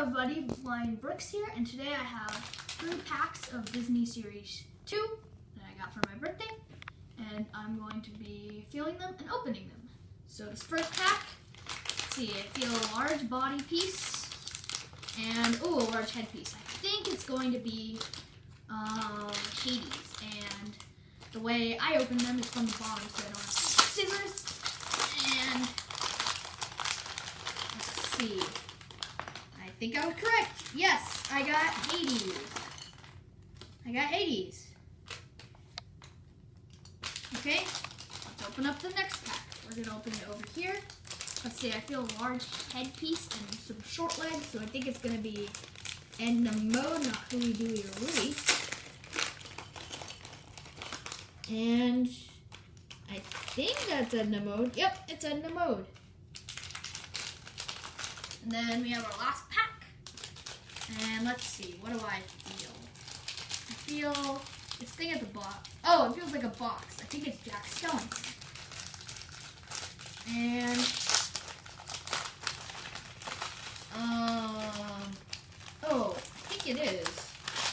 everybody, Flying Bricks here, and today I have 3 packs of Disney Series 2 that I got for my birthday, and I'm going to be feeling them and opening them. So this first pack, let's see, I feel a large body piece, and a large head piece. I think it's going to be Hades, and the way I open them is from the bottom, so I don't have scissors, and let's see. I think I was correct. Yes, I got Hades. Okay, let's open up the next pack. We're gonna open it over here. Let's see, I feel a large head piece and some short legs, so I think it's gonna be Edna-Mode, not Huey, Dewey, or Louie. And I think that's Edna-Mode. Yep, it's Edna-Mode. And then we have our last pack. And let's see, what do I feel? I feel this thing at the bottom. Oh, it feels like a box. I think it's Jack Skellington. And I think it is.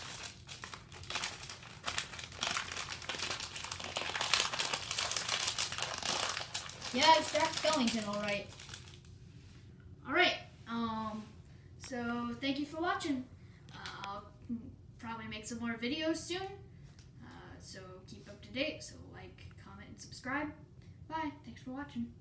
Yeah, it's Jack Skellington, all right. All right. So thank you for watching. I'll probably make some more videos soon. So keep up to date. So like, comment, and subscribe. Bye. Thanks for watching.